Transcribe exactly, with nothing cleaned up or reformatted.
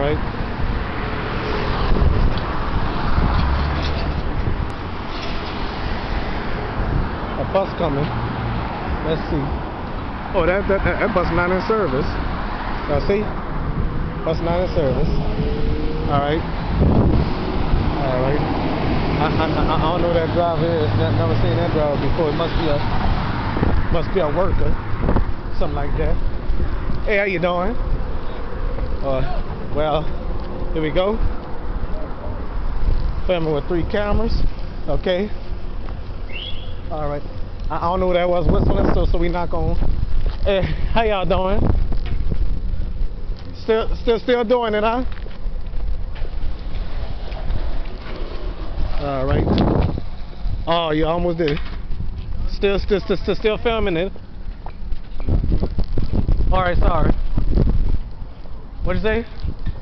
right. A bus coming. Let's see. Oh, that that that, that bus not in service. Y'all see? Bus not in service. All right. All right. I I I, I don't know who that driver is. I've never seen that driver before. It must be a must be a worker, something like that. Hey, how you doing? Uh, well, here we go. Filming with three cameras. Okay. All right. I, I don't know who that was whistling, so so we not gonna. Hey, how y'all doing? Still, still, still doing it, huh? All right. Oh, you almost did it. Still, still, still, still, still filming it. All right, sorry. What'd you say?